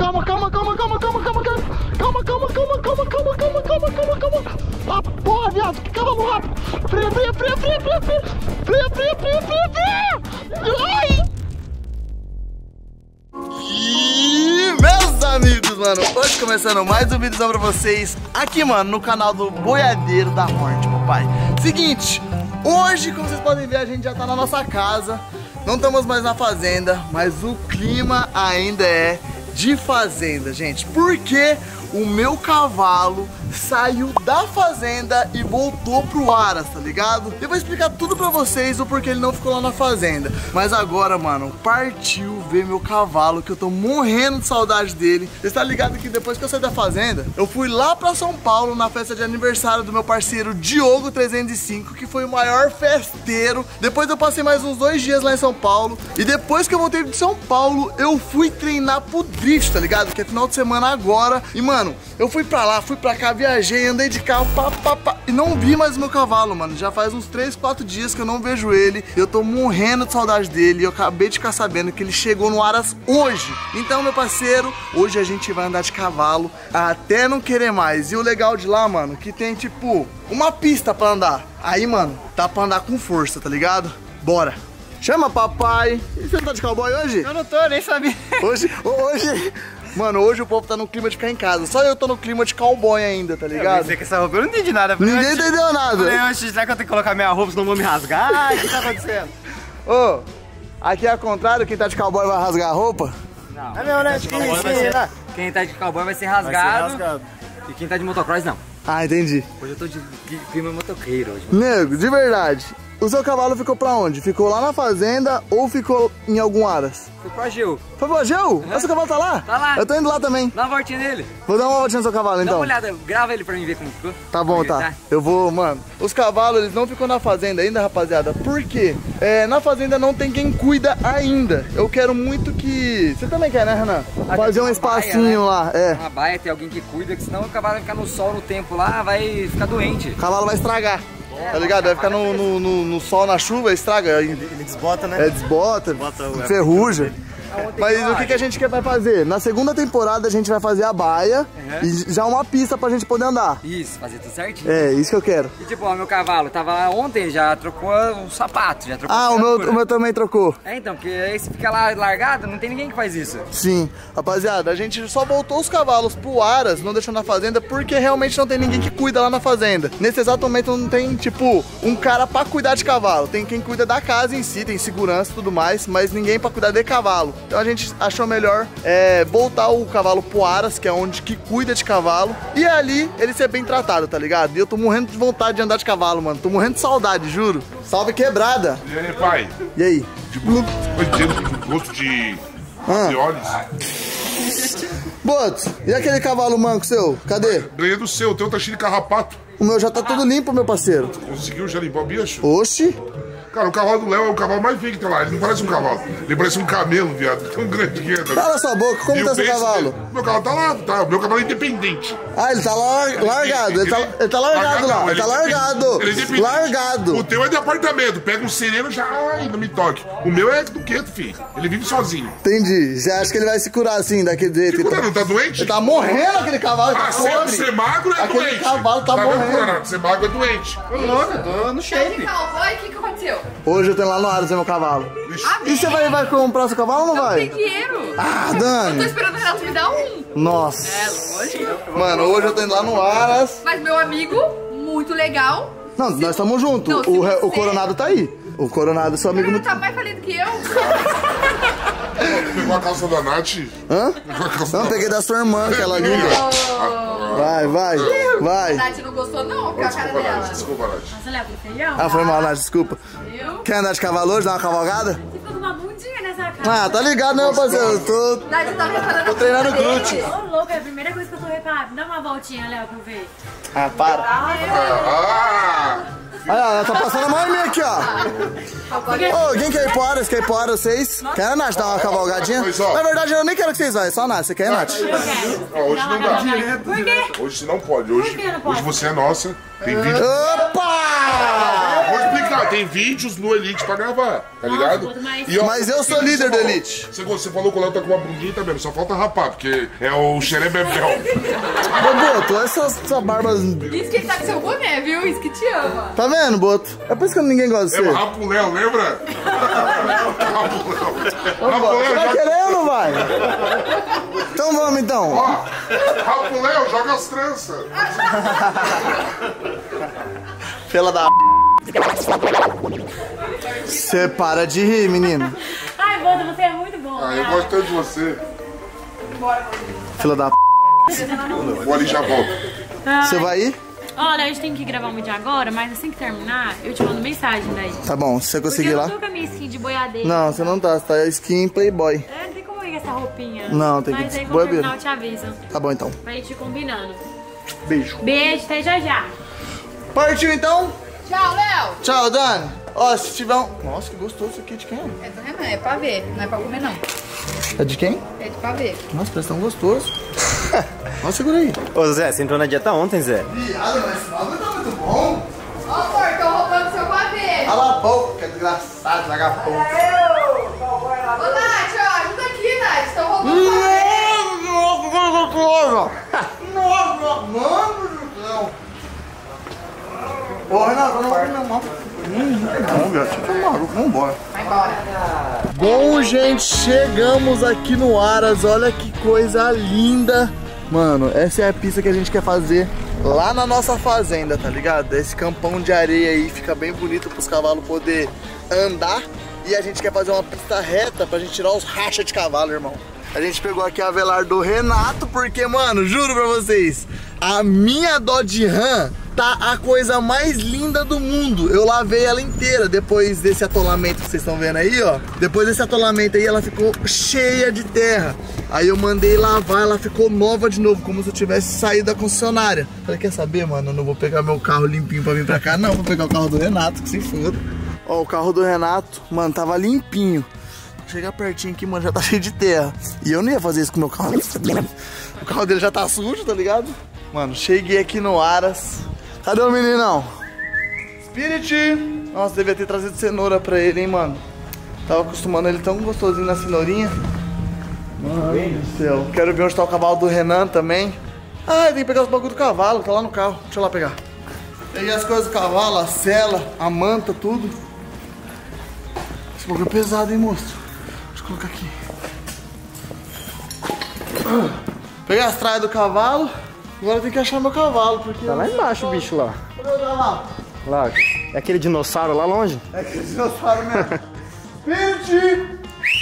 Calma. Ah, porra, viado, que cavalo rápido. Freia. Ai! E meus amigos, mano, hoje começando mais um vídeo pra vocês aqui, mano, no canal do Boiadeiro da Morte, papai. Seguinte, hoje, como vocês podem ver, a gente já tá na nossa casa. Não estamos mais na fazenda, mas o clima ainda é de fazenda, gente. Porque o meu cavalo saiu da fazenda e voltou pro Aras, tá ligado? Eu vou explicar tudo pra vocês o porquê ele não ficou lá na fazenda. Mas agora, mano, partiu ver meu cavalo, que eu tô morrendo de saudade dele. Você tá ligado que depois que eu saí da fazenda, eu fui lá pra São Paulo na festa de aniversário do meu parceiro Diogo 305, que foi o maior festeiro. Depois eu passei mais uns 2 dias lá em São Paulo. E depois que eu voltei de São Paulo, eu fui treinar pro drift, tá ligado? Que é final de semana agora. E, mano, eu fui pra lá, fui pra cá, viajei, andei de carro, e não vi mais o meu cavalo, mano. Já faz uns 3, 4 dias que eu não vejo ele. Eu tô morrendo de saudade dele. E eu acabei de ficar sabendo que ele chegou no Aras hoje. Então, meu parceiro, hoje a gente vai andar de cavalo até não querer mais. E o legal de lá, mano, que tem, tipo, uma pista pra andar. Aí, mano, dá pra andar com força, tá ligado? Bora! Chama papai! E você não tá de cowboy hoje? Eu não tô, nem sabia. Hoje... Mano, hoje o povo tá no clima de ficar em casa. Só eu tô no clima de cowboy ainda, tá ligado? Eu que essa roupa eu não entendi nada. Ninguém entendeu nada. Será que eu tenho que colocar minha roupa, senão eu vou me rasgar? O que tá acontecendo? Ô, aqui é ao contrário, quem tá de cowboy vai rasgar a roupa? Não. É meu, né? Quem tá de cowboy vai ser rasgado. E quem tá de motocross, não. Ah, entendi. Hoje eu tô de clima motoqueiro. Hoje. Nego, de verdade. O seu cavalo ficou pra onde? Ficou lá na fazenda ou ficou em algum Aras? Foi pro Ageu. Foi pro Ageu? Mas seu cavalo tá lá? Tá lá. Eu tô indo lá também. Dá uma voltinha nele. Vou dar uma voltinha no seu cavalo, então. Dá uma olhada, grava ele pra mim ver como ficou. Tá bom, tá. Eu vou, mano. Os cavalos, eles não ficam na fazenda ainda, rapaziada. Por quê? Na fazenda não tem quem cuida ainda. Eu quero muito que... Você também quer, né, Renan? Fazer um espacinho lá, Uma baia, ter alguém que cuida, que senão o cavalo vai ficar no sol no tempo lá, vai ficar doente. O cavalo vai estragar. Tá ligado? Vai ficar no sol, na chuva, estraga. Ele desbota, né? Desbota, ferruja. Mas o que a gente vai fazer? Na segunda temporada a gente vai fazer a baia e já uma pista pra gente poder andar. Isso, fazer tudo certinho. É, isso que eu quero. E tipo, ó, meu cavalo tava lá ontem, já trocou o sapato, já trocou o meu também trocou. Então, porque aí se fica lá largado, não tem ninguém que faz isso. Sim, rapaziada, a gente só voltou os cavalos pro Aras, não deixou na fazenda, porque realmente não tem ninguém que cuida lá na fazenda. Nesse exato momento não tem, tipo, um cara pra cuidar de cavalo. Tem quem cuida da casa em si, tem segurança e tudo mais, mas ninguém pra cuidar de cavalo. Então a gente achou melhor voltar o cavalo pro Aras, que é onde que cuida de cavalo, e ali ele ser bem tratado, tá ligado? E eu tô morrendo de vontade de andar de cavalo, mano. Tô morrendo de saudade, juro. Salve quebrada! E aí, pai? E aí? Gosto de olhos. Boto, e aquele cavalo manco seu? Cadê? Ganhei do seu, o teu tá cheio de carrapato. O meu já tá todo limpo, meu parceiro. Conseguiu já limpar o bicho? Oxi! Cara, o cavalo do Léo é o cavalo mais feio que tem lá. Ele não parece um cavalo. Ele parece um camelo, viado. Tão grande que é. Cala sua boca, como tá seu cavalo? Meu cavalo tá lá, tá. O meu cavalo é independente. Ah, ele tá largado. Ele tá largado lá. Ele tá largado. Ele é independente. Largado. O teu é de apartamento. Pega um sereno já. Ai, não me toque. O meu é do quieto, filho. Ele vive sozinho. Entendi. Você acha que ele vai se curar assim, daquele jeito? Se curar, não tá doente? Ele tá morrendo, aquele cavalo. Ah, ser magro é aquele doente. Cavalo tá morrendo. Ser magro é doente. Tô louco, eu tô no shape. Cowboy, o que aconteceu? Hoje eu tenho lá no Aras, meu cavalo. E você vai comprar seu cavalo ou não vai? Não tem dinheiro. Ah, Eu tô Dani. esperando o Renato me dar um. Nossa. Lógico. Mano, hoje eu tô indo lá no Aras. Mas meu amigo, muito legal. Não, nós estamos juntos. Não, se O você- Coronado tá aí. O Coronado é seu amigo. Ele tá mais falido que eu. Pegou a calça da Nath. Hã? Pegou a calça Não, da peguei da sua irmã, aquela linda. Oh. Vai. A Nath não gostou não, com a cara dela. Desculpa, Nath. Você leva pro feijão? Ah, foi mal, Nath, desculpa. Viu? Quer andar de cavalo hoje, dar uma cavalgada? Você ficou com uma bundinha nessa cara. Ah, tá ligado, né, meu parceiro? Eu tô... Nath tá preparando a treinando comida glúteo. dele. Ô, louco, é a primeira coisa que eu tô reparando. Dá uma voltinha, Léo, pra eu ver. Ah, para. Olha, ela tá passando a mão em mim aqui, ó. Ô, quem quer ir pro Aras? Quer ir pro Aras, vocês? Quer, Nath, dar uma cavalgadinha? Pois, ó. Na verdade, eu nem quero que vocês vão, é só a Nath. Você quer, Nath? Eu quero. Ah, hoje não dá. Por quê? Hoje você não pode. Hoje, Por que não pode? hoje você é nossa. Tem vídeo. Opa! Vou explicar gravar, tem vídeos no Elite pra gravar, tá ligado? Mas- ó, Mas eu sou líder do Elite. Você falou que o Léo tá com uma bundinha também, só falta rapar, porque é o xerebebel. Ô, Boto, essa barba... Diz que ele tá com seu boné, viu? Isso que te ama. Tá vendo, Boto? É por isso que ninguém gosta de É o você. Rapo Léo, lembra? Rapo Léo. Rapo Você Léo, tá querendo, vai? Então vamos, então. ó, Rapo Léo, joga as tranças. Fela da... Você para de rir, menino. Ai, Boto, você é muito bom. Ah, eu gosto tanto de você. Fila da... Vou ali e já volto. Você vai ir? Olha, a gente tem que gravar um vídeo agora, mas assim que terminar, eu te mando mensagem daí. Tá bom, se você Porque conseguir eu lá. não tô com a minha skin de boiadeira. Não, você não tá, você tá skin Playboy. É, não tem como ir com essa roupinha. Não, tem que Mas aí ir quando boiadeira. terminar eu te aviso. Tá bom, então. Pra gente ir combinando. Beijo. Beijo, até já já. Partiu, então? Tchau, Léo. Tchau, Dani. Ó, se tiver um... Nossa, que gostoso isso aqui. De quem é? É do Renan, é pra ver. Não é pra comer, não. É de quem? É de pra ver. Nossa, parece tão gostoso. Ó, segura aí. Ô Zé, você entrou na dieta ontem, Zé? Viado, mas esse bagulho tá muito bom. Ó, amor, tô roubando seu pavê. Cala a boca, que é desgraçado, vagabundo. Ô, Nath, ó, ajuda aqui, Nath. Estão roubando o pavê. Mano do céu. Ô, Renato, eu não vou comer não. Não, viado, você tá maluco, vambora. Vai embora. Bom, gente, chegamos aqui no Aras, olha que coisa linda. Mano, essa é a pista que a gente quer fazer lá na nossa fazenda, tá ligado? Esse campão de areia aí fica bem bonito pros cavalos poder andar. E a gente quer fazer uma pista reta pra gente tirar os rachas de cavalo, irmão. A gente pegou aqui a velar do Renato, porque, mano, juro pra vocês, a minha Dodge Ram tá a coisa mais linda do mundo. Eu lavei ela inteira depois desse atolamento que vocês estão vendo aí, ó. Depois desse atolamento aí, ela ficou cheia de terra. Aí eu mandei lavar, ela ficou nova de novo, como se eu tivesse saído da concessionária. Falei, quer saber, mano? Eu não vou pegar meu carro limpinho pra vir pra cá, não. Vou pegar o carro do Renato, que se foda. Ó, o carro do Renato, mano, tava limpinho. Chegar pertinho aqui, mano, já tá cheio de terra. E eu não ia fazer isso com o meu carro. O carro dele já tá sujo, tá ligado? Mano, cheguei aqui no Aras. Cadê o meninão? Spirit! Nossa, devia ter trazido cenoura pra ele, hein, mano. Tava acostumando ele tão gostosinho na cenourinha. Mano do céu. Quero ver onde tá o cavalo do Renan também. Ah, tem que pegar os bagulho do cavalo, tá lá no carro. Deixa eu lá pegar. Peguei as coisas do cavalo, a sela, a manta, tudo. Esse bagulho é pesado, hein, moço? Deixa eu colocar aqui. Peguei as traias do cavalo. Agora tem que achar meu cavalo, porque... Tá lá embaixo o bicho lá. Cadê o cavalo? Lá. É aquele dinossauro lá longe? É aquele dinossauro mesmo. Spirit!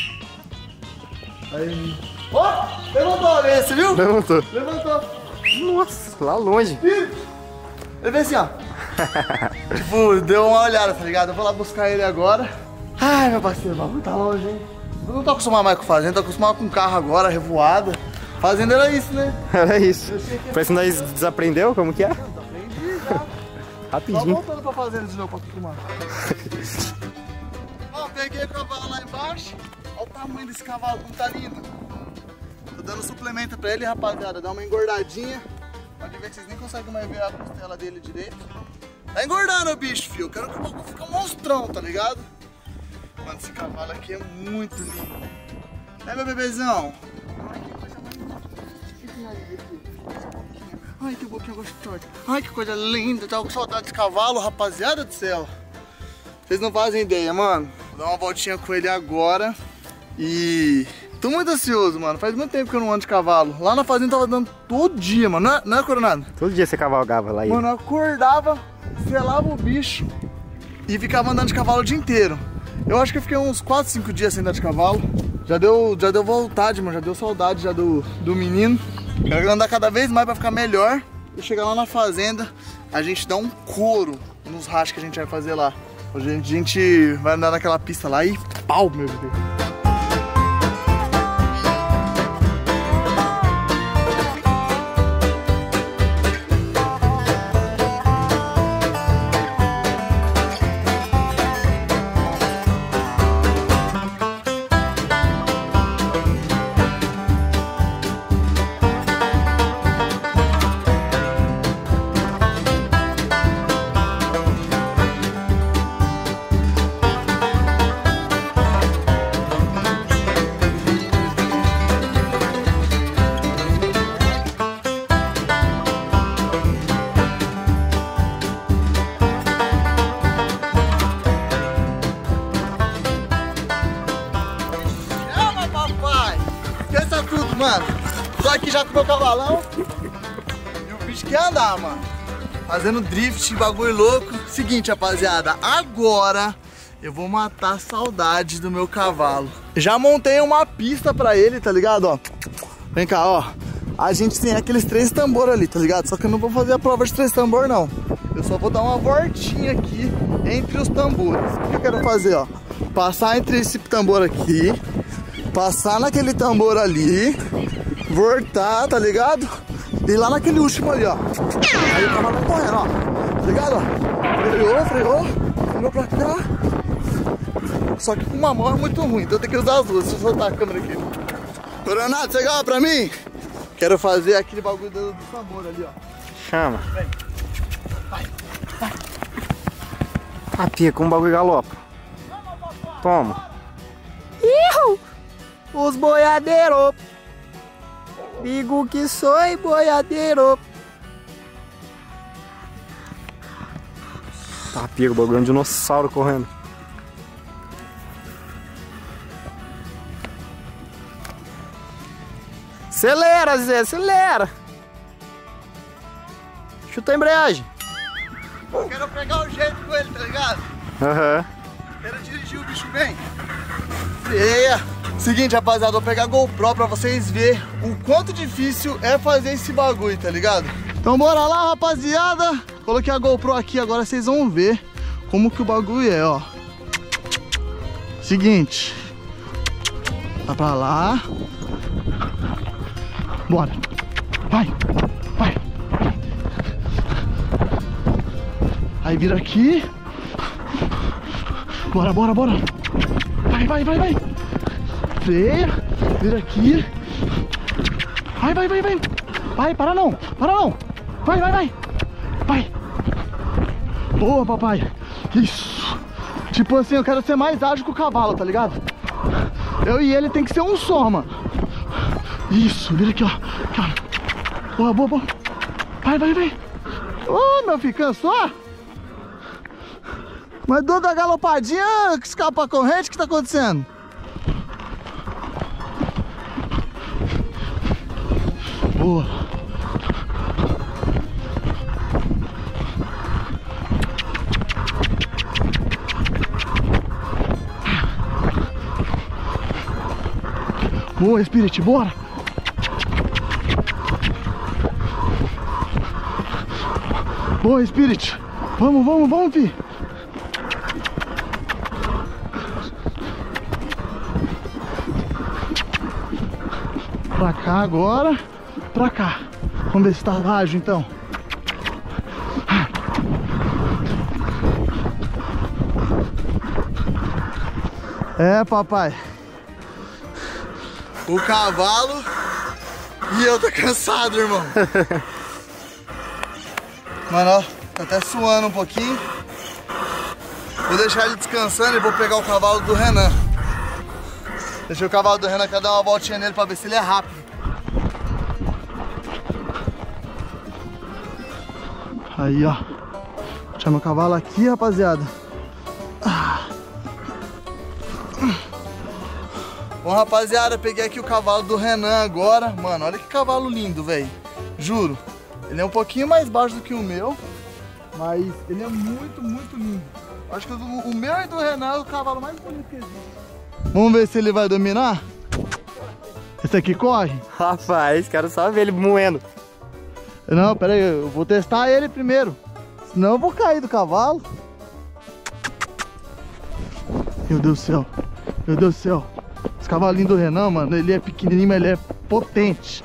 Aí. Ó, levantou a orelha, você viu? Levantou. Levantou. Nossa, lá longe. Ele veio assim, ó. Tipo, deu uma olhada, tá ligado? Eu vou lá buscar ele agora. Ai, meu parceiro, o bagulho tá longe, hein? Eu não tô acostumado mais com fazenda, tô acostumado com carro agora, revoada. Fazenda era isso, né? Era isso. Parece que nós desaprendeu como que é. Aprendi já. Só Rapidinho. voltando pra fazenda de novo pra acostumar. Ó, peguei o cavalo lá embaixo. Olha o tamanho desse cavalo, como tá lindo. Tô dando suplemento pra ele, rapaziada. Dá uma engordadinha. Pode ver que vocês nem conseguem mais ver a costela dele direito. Tá engordando o bicho, filho. Eu quero que o bagulho fique um monstrão, tá ligado? Mano, esse cavalo aqui é muito lindo. É, meu bebezão? Ai, que coisa mais linda. Ai, que boquinha gostosa. Ai, que coisa linda. Tava com saudade desse cavalo, rapaziada do céu. Vocês não fazem ideia, mano. Vou dar uma voltinha com ele agora. E... tô muito ansioso, mano. Faz muito tempo que eu não ando de cavalo. Lá na fazenda tava dando todo dia, mano. Não é Coronado? Todo dia você cavalgava lá. Mano, eu acordava, selava o bicho e ficava andando de cavalo o dia inteiro. Eu acho que eu fiquei uns 4, 5 dias sem andar de cavalo. Já deu vontade, mano. Já deu saudade já do menino. Quero andar cada vez mais pra ficar melhor. E chegar lá na fazenda, a gente dá um couro nos rachos que a gente vai fazer lá. Hoje a gente vai andar naquela pista lá e pau, meu bebê. mano, tô aqui já com o meu cavalão. E o bicho quer andar, mano. Fazendo drift, bagulho louco. Seguinte, rapaziada, agora eu vou matar a saudade do meu cavalo. Já montei uma pista pra ele, tá ligado, ó. Vem cá, ó. A gente tem aqueles 3 tambores ali, tá ligado? Só que eu não vou fazer a prova de 3 tambores, não. Eu só vou dar uma voltinha aqui entre os tambores. O que eu quero fazer, ó? Passar entre esse tambor aqui, passar naquele tambor ali, voltar, tá ligado? E lá naquele último ali, ó. Aí o cavalo vai correndo, ó. Tá ligado, ó? Freou pra cá. Só que com uma mão é muito ruim, então tem que usar as duas. Deixa eu soltar a câmera aqui. Renato, você grava pra mim? Quero fazer aquele bagulho do tambor ali, ó. Chama. Vem. Vai. Ah, pica, um bagulho galopa. Toma. Ihu! Os boiadeiros. Digo que sou boiadeiro. Tá, pica, o bagulho é um dinossauro correndo. Acelera, Zé, acelera. Chuta a embreagem. Eu quero pegar o jeito com ele, tá ligado? Aham. Quero dirigir o bicho bem. Freia. Seguinte, rapaziada, vou pegar a GoPro pra vocês verem o quanto difícil é fazer esse bagulho, tá ligado? Então bora lá, rapaziada. Coloquei a GoPro aqui, agora vocês vão ver como que o bagulho é, ó. Seguinte. Vai pra lá. Bora. Vai. Aí vira aqui. Bora. Vai. Freia. Vira aqui. Vai. Vai, para não. Vai. Boa, papai. Isso. Tipo assim, eu quero ser mais ágil que o cavalo, tá ligado? Eu e ele tem que ser um só, mano. Isso, vira aqui, ó. Boa. Vai. Ô, meu filho, cansou? Mas dou da galopadinha, escapa a corrente, o que tá acontecendo? Boa. Boa, Spirit, bora. Boa, Spirit. Vamos, fi. Pra cá agora. Pra cá. Vamos ver se tá ágil então. É, papai. O cavalo e eu tô cansado, irmão. Mano, ó, tá até suando um pouquinho. Vou deixar ele descansando e vou pegar o cavalo do Renan. Deixei o cavalo do Renan, quero dar uma voltinha nele pra ver se ele é rápido. Aí, ó. Deixa meu cavalo aqui, rapaziada. Bom, rapaziada, peguei aqui o cavalo do Renan agora. Mano, olha que cavalo lindo, velho. Juro. Ele é um pouquinho mais baixo do que o meu, mas ele é muito lindo. Acho que o meu e do Renan é o cavalo mais bonito que existe. Vamos ver se ele vai dominar? Esse aqui corre? Rapaz, quero só ver ele moendo. Não, pera aí, eu vou testar ele primeiro. Senão eu vou cair do cavalo. Meu Deus do céu. Esse cavalinho do Renan, mano, ele é pequenininho, mas ele é potente.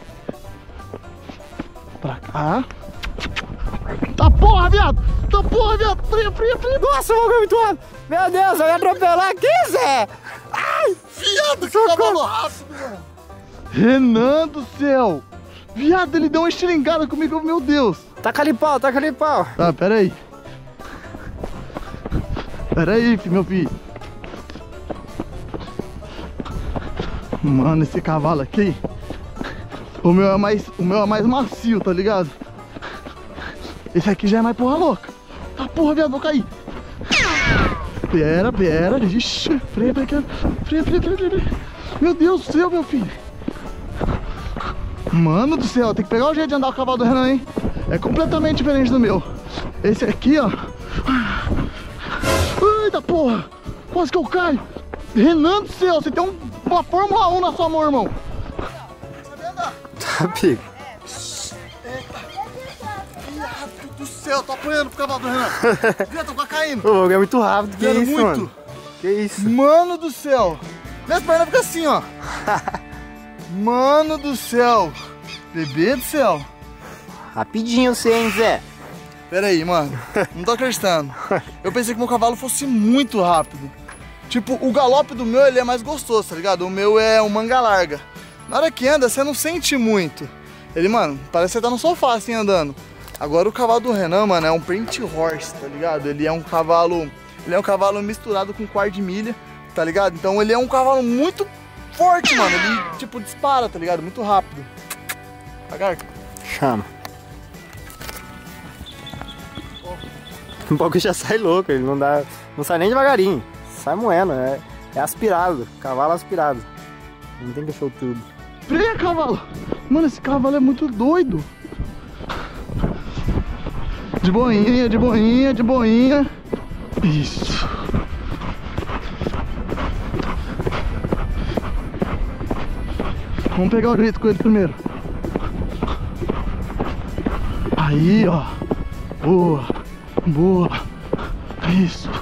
Pra cá. Tá porra, viado! Fria! Nossa, o bagulho é muito alto. Meu Deus, eu ia atropelar aqui, Zé. Ai, viado, que cavalo rápido, mano. Renan do céu. Viado, ele deu uma estilingada comigo, meu Deus. Taca ali pau. Tá, pera aí. Meu filho. Mano, esse cavalo aqui, o meu é mais macio, tá ligado? Esse aqui já é mais porra louca. Tá porra, viado, vou cair. Pera. Ixi, freia. Meu Deus do céu, meu filho. Mano do céu, tem que pegar o jeito de andar o cavalo do Renan, hein? É completamente diferente do meu. Esse aqui, ó. Eita porra! Quase que eu caio. Renan do céu, você tem uma Fórmula 1 na sua mão, irmão. Sabe andar? Tá, pica. Viado do céu, tô apanhando pro cavalo do Renan. Viado, tô quase caindo. O bagulho é muito rápido, que Viado, isso, muito. mano? Que isso? Mano do céu. Minhas pernas ficam assim, ó. Mano do céu. Bebê do céu. Rapidinho você, hein, Zé? Pera aí, mano. Não tô acreditando. Eu pensei que meu cavalo fosse muito rápido. Tipo, o galope do meu, ele é mais gostoso, tá ligado? O meu é um manga larga. Na hora que anda, você não sente muito. Ele, mano, parece que você tá no sofá, assim, andando. Agora o cavalo do Renan, mano, é um print horse, tá ligado? Ele é um cavalo misturado com quarto de milha, tá ligado? Então ele é um cavalo muito forte, mano. Ele, tipo, dispara, tá ligado? Muito rápido. Lagarto. Chama. O bagulho já sai louco, ele não sai nem devagarinho. Sai moendo, é aspirado, cavalo aspirado. Não tem cachorro tudo. Freia, cavalo! Mano, esse cavalo é muito doido. De boinha, de boinha, de boinha. Isso. Vamos pegar o jeito com ele primeiro. Aí, ó. Boa. Boa. Isso.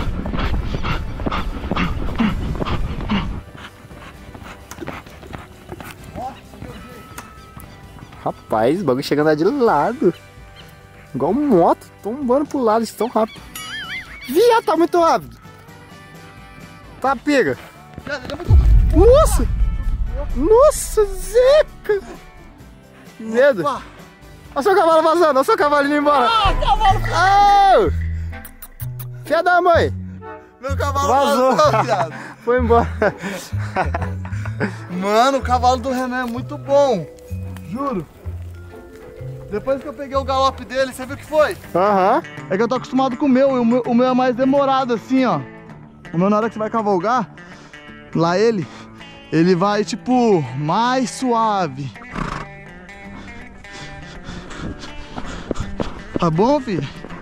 Rapaz, o bagulho chegando de lado. Igual moto, tombando pro lado, isso tão rápido. Viado, tá muito rápido. Tá, pega. Nossa! Nossa, Zeca! Que medo. Olha o seu cavalo vazando, olha o seu cavalo indo embora. Ah, cavalo! Oh! Filha da mãe! Meu cavalo Vazou. viado. Foi embora. Mano, o cavalo do Renan é muito bom. Juro. Depois que eu peguei o galope dele, você viu o que foi? Aham. É que eu tô acostumado com o meu, e o meu é mais demorado assim, ó. O meu, na hora que você vai cavalgar, lá ele vai tipo mais suave. Tá bom, filho?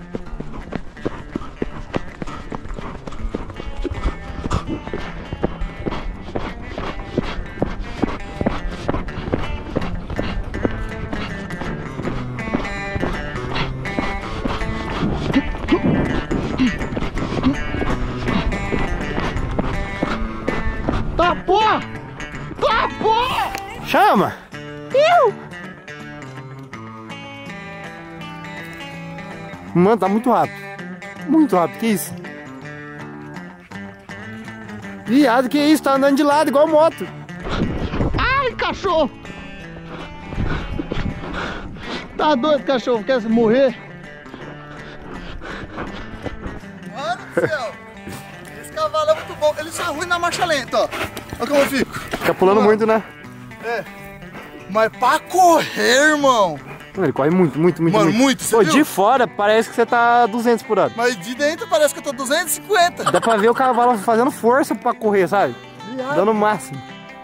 Tapou! Tapou! Chama! Mano, tá muito rápido. Muito rápido, que isso? Viado, que isso? Tá andando de lado igual moto. Ai, cachorro! Tá doido, cachorro? Quer morrer? Mano do céu! Esse cavalo é muito bom. Ele só é ruim na marcha lenta, ó. Olha como eu fico. Fica pulando muito, né? É. Mas pra correr, irmão. Ele corre muito, muito, muito. Mano, muito, você Pô, viu? de fora parece que você tá 200 por hora. Mas de dentro parece que eu tô 250. Dá pra ver o cavalo fazendo força pra correr, sabe? Viado. Dando o máximo.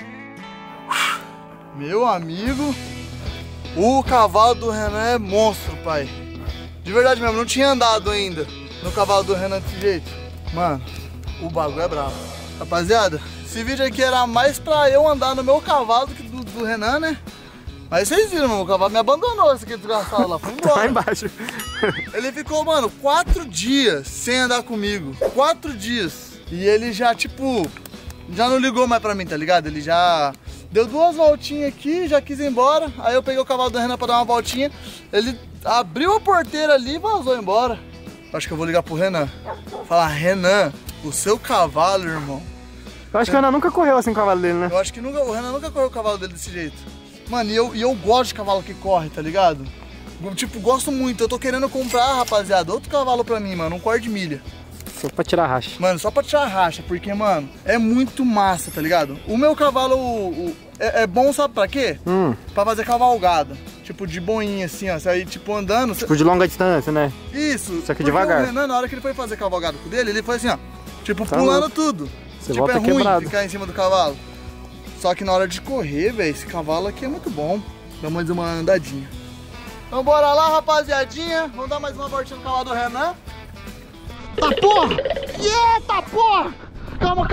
Meu amigo, o cavalo do Renan é monstro, pai. De verdade mesmo, não tinha andado ainda no cavalo do Renan desse jeito. Mano, o bagulho é bravo. Rapaziada, esse vídeo aqui era mais pra eu andar no meu cavalo do que do Renan, né? Mas vocês viram, meu cavalo me abandonou, esse aqui desgraçado lá, foi embora. Lá embaixo. Ele ficou, mano, 4 dias sem andar comigo. 4 dias. E ele já, tipo, já não ligou mais pra mim, tá ligado? Ele já deu 2 voltinhas aqui, já quis ir embora. Aí eu peguei o cavalo do Renan pra dar uma voltinha. Ele abriu a porteira ali e vazou embora. Acho que eu vou ligar pro Renan. Falar, Renan, o seu cavalo, irmão. Eu acho que o Renan nunca correu assim com o cavalo dele, né? Eu acho que o Renan nunca correu o cavalo dele desse jeito. Mano, e eu gosto de cavalo que corre, tá ligado? Tipo, gosto muito. Eu tô querendo comprar, rapaziada, outro cavalo pra mim, mano. Um quarto de milha. Só pra tirar racha. Mano, só pra tirar racha, porque, mano, é muito massa, tá ligado? O meu cavalo é bom, sabe pra quê? Pra fazer cavalgada. Tipo, de boinha, assim, ó. Você aí, tipo, andando... Tipo, de longa distância, né? Isso. Só que devagar. O Renan, na hora que ele foi fazer cavalgada com o dele, ele foi assim, ó. Tipo, Tá pulando louco. tudo. Você tipo, volta é ruim quebrado. ficar em cima do cavalo. Só que na hora de correr, velho, esse cavalo aqui é muito bom. Dá mais uma andadinha. Então bora lá, rapaziadinha. Vamos dar mais uma voltinha no cavalo do Renan. Tá porra! Eita porra! Calma.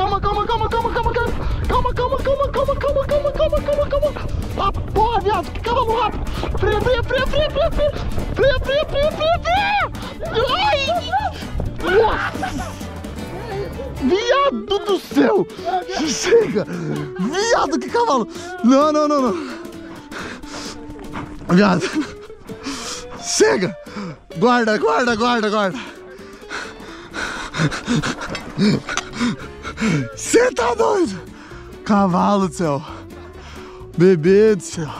Ah, porra, viado, que cavalo rápido! Freia! Ai! Nossa! Viado do céu! Chega! Viado, que cavalo! Não! Viado! Chega! Guarda! Você tá doido? Cavalo do céu! Bebê do céu!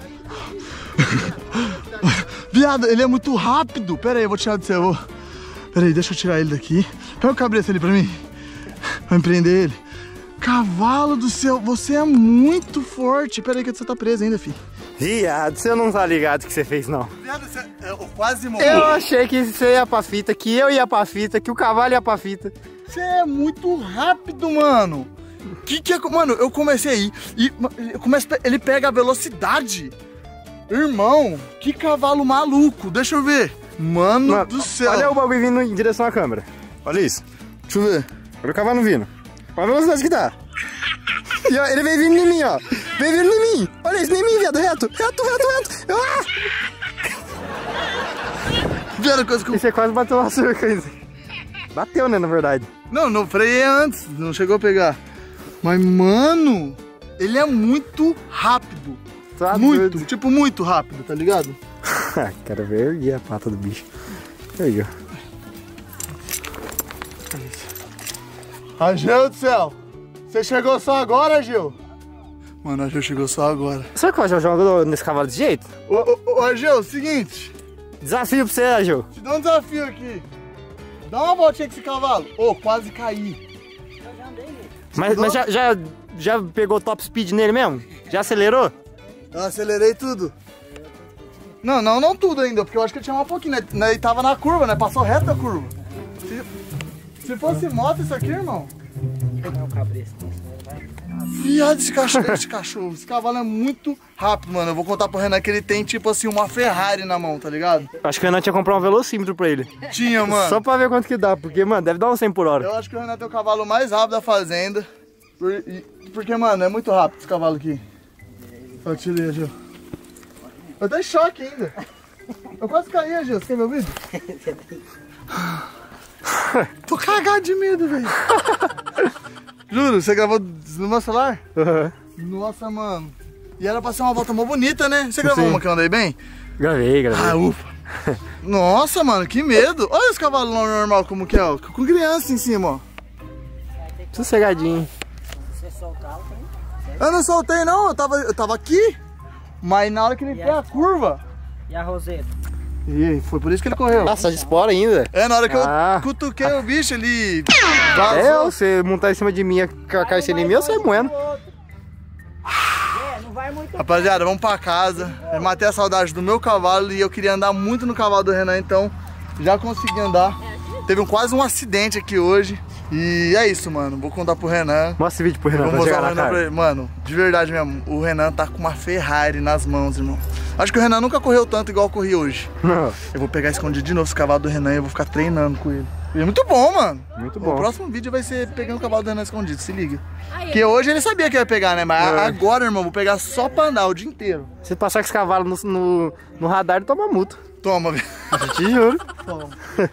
Viado, ele é muito rápido! Pera aí, eu vou tirar do céu. Pera aí, deixa eu tirar ele daqui. Pega o cabeça ali pra mim. Vou empreender ele. Cavalo do céu, você é muito forte. Pera aí que você tá preso ainda, filho. Viado, você não tá ligado o que você fez, não. Viado, eu quase morri. Eu achei que você ia pra fita, que eu ia pra fita, que o cavalo ia pra fita. Você é muito rápido, mano. Mano, eu comecei a ir e ele pega a velocidade. Irmão, que cavalo maluco. Deixa eu ver. Mano do céu. Olha o bagulho vindo em direção à câmera. Olha isso. Deixa eu ver. Olha o cavalo vindo. Olha a velocidade que tá. E ó, ele vem vindo em mim, ó. Vem vindo em mim. Olha isso, em mim, viado. Reto. Ah! Viado, coisa que E você quase bateu na cerca ainda. Bateu, né, na verdade. Não freiei antes. Não chegou a pegar. Mas, mano, ele é muito rápido. Tá muito, doido. tipo, muito rápido, tá ligado? Quero ver erguer a pata do bicho. Aí, ó. Ageu do céu. Você chegou só agora, Ageu? Mano, a Ageu chegou só agora. Será que o Ageu joga nesse cavalo desse jeito? Ô, Ageu, seguinte. Desafio pra você, Ageu. Te dou um desafio aqui. Dá uma voltinha com esse cavalo. Ô, quase caí. Mas já pegou top speed nele mesmo? Já acelerou? Eu acelerei tudo. Não tudo ainda, porque eu acho que ele tinha um pouquinho, né? Ele tava na curva, né? Passou reto a curva. Se fosse moto isso aqui, irmão. Viado, esse cachorro, esse cavalo é muito rápido, mano. Eu vou contar pro Renan que ele tem, tipo assim, uma Ferrari na mão, tá ligado? Acho que o Renan tinha que comprar um velocímetro pra ele. Tinha, mano. Só pra ver quanto que dá, porque, mano, deve dar uns 100 por hora. Eu acho que o Renan tem o cavalo mais rápido da fazenda. Porque, mano, é muito rápido esse cavalo aqui. Ó, tirei, Gil. Eu tô em choque ainda. Eu quase caí, Gil. Você quer meu vídeo? Tô cagado de medo, velho. Juro, você gravou no meu celular? Uhum. Nossa, mano. E era pra ser uma volta mó bonita, né? Você gravou uma que eu andei bem? Gravei. Ah, ufa. Nossa, mano, que medo. Olha esse cavalo normal como que é, ó. Com criança em cima, ó. Sossegadinho. Eu não soltei, não. Eu tava aqui. Mas na hora que ele fez a curva... E a Roseta? E foi por isso que ele correu. Nossa, de espora ainda. É, na hora que eu cutuquei o bicho, ele vazou. Você montar em cima de mim, cair em mim, eu saio moendo. Não vai muito. Rapaziada, vamos pra casa. Eu matei a saudade do meu cavalo e eu queria andar muito no cavalo do Renan, então já consegui andar. Teve quase um acidente aqui hoje. E é isso, mano. Vou contar pro Renan. Mostra esse vídeo pro Renan. Vou mostrar o Renan pra ele. Mano, de verdade mesmo, o Renan tá com uma Ferrari nas mãos, irmão. Acho que o Renan nunca correu tanto igual eu corri hoje. Não. Eu vou pegar escondido de novo esse cavalo do Renan e eu vou ficar treinando com ele. E é muito bom, mano. Muito bom. O próximo vídeo vai ser pegando o cavalo do Renan escondido, se liga. Porque hoje ele sabia que ia pegar, né? Mas agora, irmão, vou pegar só pra andar o dia inteiro. Se passar com esse cavalo no radar, ele toma multa. Toma, velho. Eu te juro. Toma.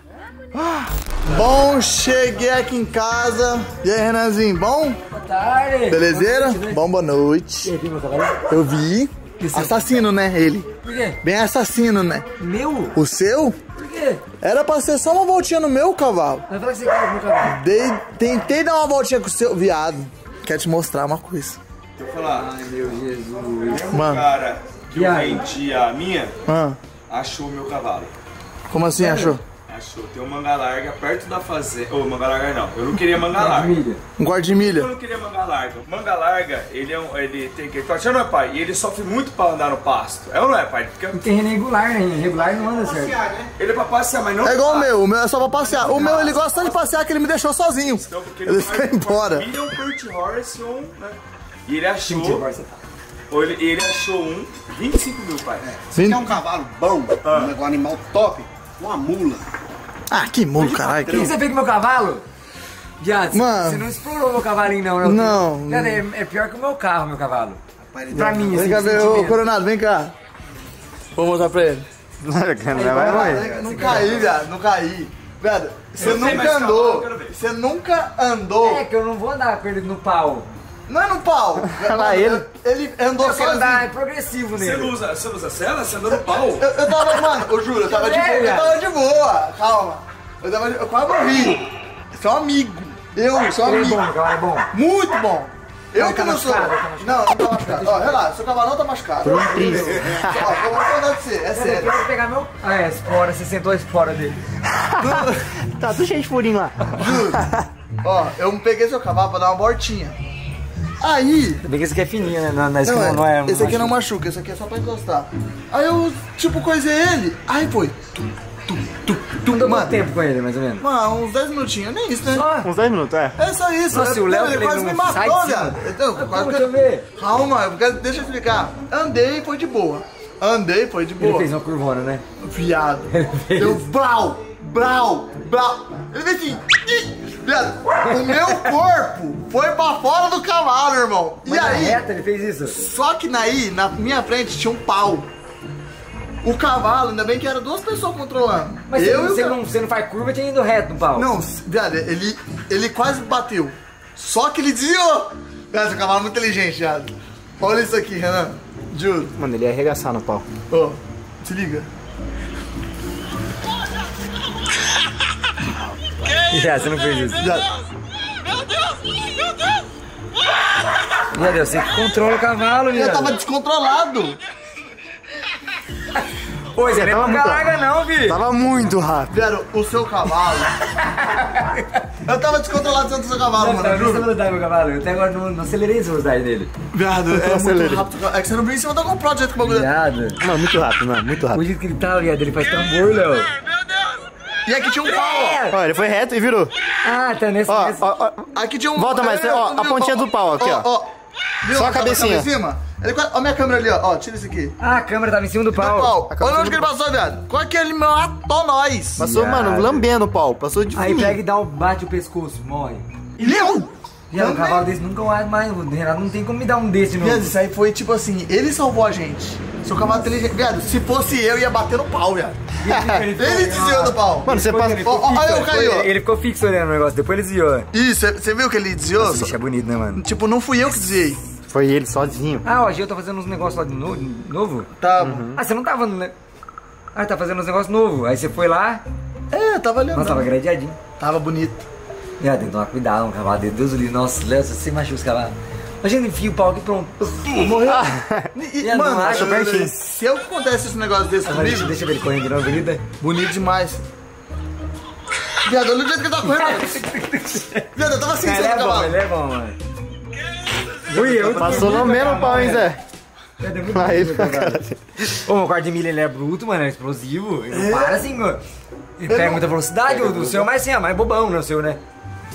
Bom, cheguei aqui em casa. E aí, Renanzinho, bom? Boa tarde. Belezeira? Bom, boa noite. Eu vi. Assassino, né, ele? Por quê? Bem assassino, né? Meu? O seu? Por quê? Era pra ser só uma voltinha no meu cavalo. Vai falar que você quer o meu cavalo. Tentei dar uma voltinha com o seu viado. Quero te mostrar uma coisa. Deixa eu falar. Ai, meu Jesus. Mano. O cara que eu vendi a minha, achou o meu cavalo. Como assim achou? Achou. Tem um manga larga perto da fazenda. Ô, manga larga não. Eu não queria manga larga. Um guarda de milha. Eu não queria manga larga. Manga larga, ele tem que... Tá achando, não é, pai? E ele sofre muito pra andar no pasto. É ou não é, pai? Porque... Não tem regular, né? Regular não anda certo. Ele é pra passear, mas não... É igual o meu é só pra passear. O meu, ele gosta tanto de passear que ele me deixou sozinho. Então, porque Ele foi embora. Ele é um Kurt Horse, né? E ele achou... Ele achou 25 mil, pai. Você quer um cavalo bom, um animal top, uma mula. Ah, que mulo, caralho. O que você fez com meu cavalo? Viado, Mano. você não explorou meu cavalinho não, né? Não. Cara, é pior que o meu carro, meu cavalo. Pra mim, Vem assim, cá ver, ô sentimento. Coronado, vem cá. Vou mostrar pra ele. Não caí, viado, não caí. Viado, você Eu sei, mas nunca calma, eu andou. quero ver. Você nunca andou. É que eu não vou andar com ele no pau. Não é no pau. lá ele. Ele andou Eu quero sozinho. andar progressivo Você nele. não usa cela? Você anda no pau? Eu tava, mano, eu juro, eu tava de boa. Eu tava de boa, calma. Eu quase morri. Você é um amigo. Eu sou um Ele é amigo. bom, meu cavalo é bom. Muito bom. Eu Ele que tá não sou. machucado, tá machucado. Não tá machucado. Ó, relaxa, seu cavalo não tá machucado. Ó, eu vou contar de você, é Eu sério. quero pegar meu... Ah, é, espora, você sentou a espora dele. Tá tudo cheio de furinho lá. Juro. Ó, eu peguei seu cavalo pra dar uma voltinha. Aí. Bem que esse aqui é fininho, né? Na Não, esquina não é... esse aqui não machuca, esse aqui é só pra encostar. Aí eu, tipo, coisei ele. Aí foi. Andou Mano. quanto tempo com ele, mais ou menos? Mano, uns 10 minutinhos, nem isso, né? Só? Uns 10 minutos, é. É só isso. Nossa, é, o Léo, ele quase ele me não sai matou, de cima. viado. Então, quase Deixa eu ver. Calma, deixa eu explicar. Andei e foi de boa. Andei e foi de Ele boa. fez uma curvona, né? Viado. fez. Deu brau. Ele fez assim. Viado, o meu corpo foi pra fora do cavalo, irmão. Mas e na aí, reta ele fez isso? só que naí, na minha frente, tinha um pau. O cavalo, ainda bem que era duas pessoas controlando. Mas eu você, e o você não faz curva, tinha ido reto no pau. Não, viado, ele quase bateu. Só que ele desviou. Viado, o cavalo é muito inteligente, viado. Olha isso aqui, Renan. Juro. Mano, ele ia arregaçar no pau. Ó, se liga. Já, você não fez isso. Viado, Meu Deus, você que controla o cavalo, eu viado. tava descontrolado. Pois é, não tava é muito larga não, filho. Tava muito rápido. Viado, o seu cavalo. Eu tava descontrolado dentro do seu cavalo, Não, mano, não, juro. velocidade, meu cavalo. Eu até agora não acelerei essa velocidade dele. Viado, é muito acelerei. rápido. É que você não viu em cima da GoPro do jeito que o bagulho. Viado. Mano, muito rápido, mano, muito O rápido. jeito que ele tá, viado, ele faz tambor, Léo. E aqui tinha um pau, Ó, ele foi reto e virou. Ah, tá nesse... Ó, nesse... ó, ó. ó. Aqui tinha um. Volta mais, ó, a pontinha do pau aqui, ó. Viu? Só a Tá cabecinha. em cima? Ele, ó, minha câmera ali, ó. Tira isso aqui. Ah, a câmera tava em cima do Do pau. pau. cabecinha Olha onde do que ele passou, viado. Qual que ele matou nós? Passou, Viado. mano, lambendo o pau. Passou de Aí fininho. pega e dá um bate o pescoço, morre. Viu? Viado, um cavalo desse nunca mais, o Renato não tem como me dar um desse de novo. Viado, isso aí foi tipo assim, ele salvou a gente. Seu cavalo inteligente. Viado, se fosse eu, ia bater no pau, viado. Ele desviou do pau. Mano, você passa. Ó, olha eu caí, ó. Ele ficou fixo olhando o negócio, depois ele desviou. Isso, você viu que ele desviou? Esse bicho é bonito, né, mano? Tipo, não fui eu que desviei. Foi ele sozinho. Ah, o Gil tá fazendo uns negócios lá de novo? Tá. Ah, você não tava... Ah, tá fazendo uns negócios novos. Aí você foi lá... É, tava olhando. Nossa, tava gradeadinho. Tava bonito. Tem que tomar cuidado, um cavalo dele. Deus do livre. Nossa, Léo, você machuca os cavalos. Imagina, enfia o pau aqui, pronto. Morreu. E Mano, não acha pertinho. se eu acontece esse negócio desse Agora comigo, deixa eu ver ele correndo de novo, bonita. bonito demais. Viado, olha o jeito que ele tá correndo. Viado, eu tava assim, Ele sem é bom, cavalo. ele é bom, mano. Ui, eu Passou lambendo o pau, hein, Zé? Aí, cara. Ô, meu quarto de milha, ele é bruto, mano, é explosivo. Ele não para assim, mano. Ele pega muita velocidade, o seu é mais assim, é mais bobão, né, o seu, né?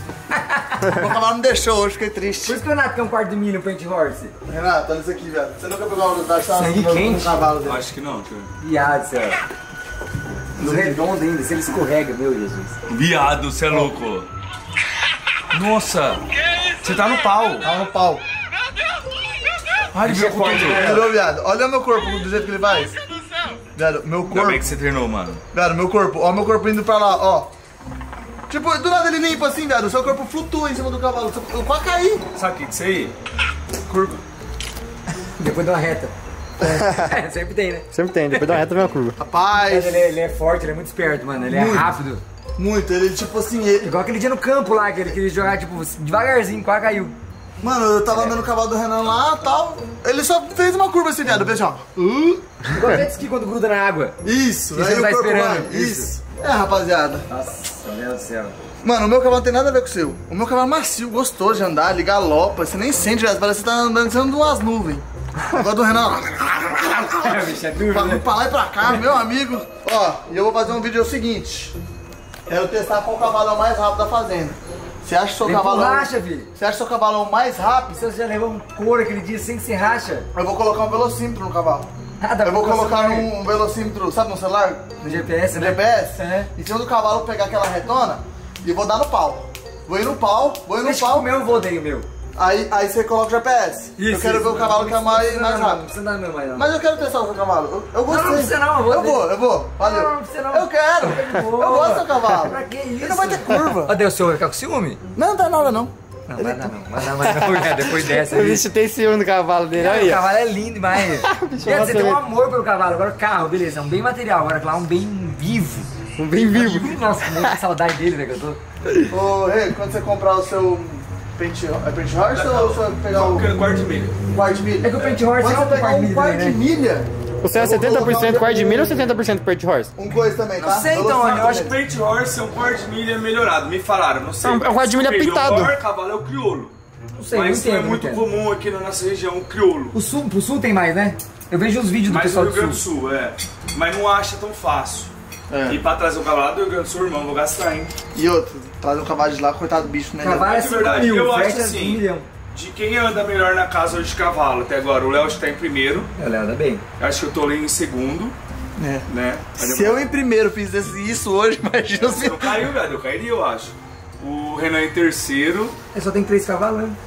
O cavalo não deixou hoje, fiquei Por triste. isso que o Renato quer um quarto de milha, um paint horse. Renato, olha isso aqui, velho. Você nunca pegou a velocidade Sangue quente. cavalo dele. Acho que não, tio. Viado, céu. No redondo ainda, se ele escorrega, meu Jesus. Viado, você é louco. Nossa. Você tá no pau. Tava no pau. Ai, ele virou com tudo. Virou, viado. Olha o meu corpo do jeito que ele vai. Viado, meu Ainda corpo. bem que você treinou, mano. Viado, meu corpo. Ó, meu corpo indo pra lá, ó. Tipo, do nada ele limpa assim, viado. O seu corpo flutua em cima do cavalo. Eu quase caí. Sabe o que é isso aí? Curva. Depois de uma reta. É, sempre tem, né? Sempre tem, depois da reta vem a curva. Rapaz. Mas ele é forte, ele é muito esperto, mano. Ele é Muito. rápido. Muito. Ele, tipo assim, ele... Igual aquele dia no campo lá, que ele queria jogar, tipo, devagarzinho, quase caiu. Mano, eu tava andando no cavalo do Renan lá e tal. Ele só fez uma curva assim, viado. Eu pensei, ó. Igual jet ski quando gruda na água. Isso. Que você Aí não o tá corpo esperando. vai. Isso. É, rapaziada. Nossa, meu Deus do céu. Mano, o meu cavalo não tem nada a ver com o seu. O meu cavalo é macio, gostoso de andar, ele galopa. Você nem sente, viado. Parece que você tá andando em cima de umas nuvens. Agora do Renan, É, bicho, é duro, né? pra lá e pra cá, meu amigo. Ó, e eu vou fazer um vídeo seguinte. Quero testar qual cavalo é o mais rápido da fazenda. Você acha que seu Vem cavalo... racha, filho. Você acha que seu cavalo é o mais rápido? Você já levou um couro aquele dia sem que se racha? Eu vou colocar um velocímetro no cavalo. Ah, dá Eu vou pra colocar celular. um velocímetro, sabe no celular? No GPS, No né? GPS? É. Em cima do cavalo, pegar aquela retona e vou dar no pau. Vou ir no pau, Deixa que o meu eu vou daí, o meu. Aí você coloca o GPS. Eu quero ver o cavalo que é mais rápido. Não precisa dar meu mais não. Mas eu quero testar o seu cavalo. Eu gostei. Não precisa não, Eu vou. Valeu. Não precisa não. Eu quero. Eu gosto do seu cavalo. Pra que isso? Ele não vai ter curva. Cadê o senhor? Vai ficar com ciúme? Não dá nada não. Não, vai dar não. Vai dar não. Depois dessa. O bicho tem ciúme do cavalo dele, O aí, ó. cavalo é lindo demais. Quer dizer, tem um amor pelo cavalo. Agora o carro, beleza, é um bem material. Agora lá um bem vivo. Um bem vivo. Nossa, muita saudade dele, velho, que eu tô. Ô, Rei, quando você comprar o seu pente horse ou você vai pegar o Quarto de milha. quarto de milha? É que o pente horse Quando é você um pegar quarto de um milha, quarto né? de milha, Você é eu vou colocar 70% um quarto de milha ou 70% pente horse? um coisa também, tá? Não sei, então, Velocímetro eu acho O também. Pente Horse é um quarto de milha melhorado. Me falaram, não sei. É um quarto de milha O pintado. melhor cavalo é o crioulo. Não sei, Mas não não é entendo. muito não entendo. comum aqui na nossa região o crioulo. Pro sul tem mais, né? Eu vejo os vídeos do Mas pessoal no do Rio Grande do sul. Sul, é. Mas não acha tão fácil. É. E pra trazer um cavalo lá do Rio Grande do Sul, irmão, vou gastar, hein? E outro, trazer um cavalo de lá, coitado do bicho, né? Cavalo é Mas, de 5 verdade, mil, eu acho frete é assim. 1 milhão. De quem anda melhor na casa hoje de cavalo até agora, o Léo está em primeiro. Ela anda bem. Acho que eu tô ali em segundo, É. né? Se eu em primeiro fiz isso hoje, imagina Você se... não caiu, velho. Eu cairia, eu acho. O Renan em terceiro. Eu só tenho 3 cavalos, né?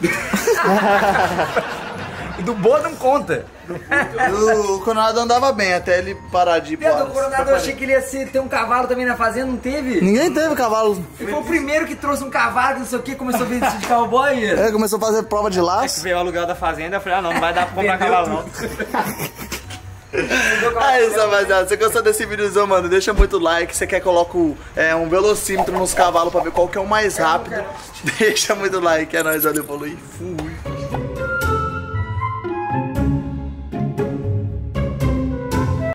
E do boa não conta. O Coronado andava bem até ele parar de ir pro Pedro, o ar. Coronado, eu achei que ele ia ter um cavalo também na fazenda, não teve? Ninguém teve cavalo. Ele foi o primeiro que trouxe um cavalo, não sei o que, começou a vestir de cowboy. É, começou a fazer prova de laço. Veio o aluguel da fazenda, eu falei, ah não vai dar pra comprar cavalo, não. É isso, rapaziada. Se você gostou desse vídeozão, mano, deixa muito like. Se você quer, coloca um velocímetro nos cavalos pra ver qual que é o mais rápido. Deixa muito like. É nóis, valeu, falou e fui.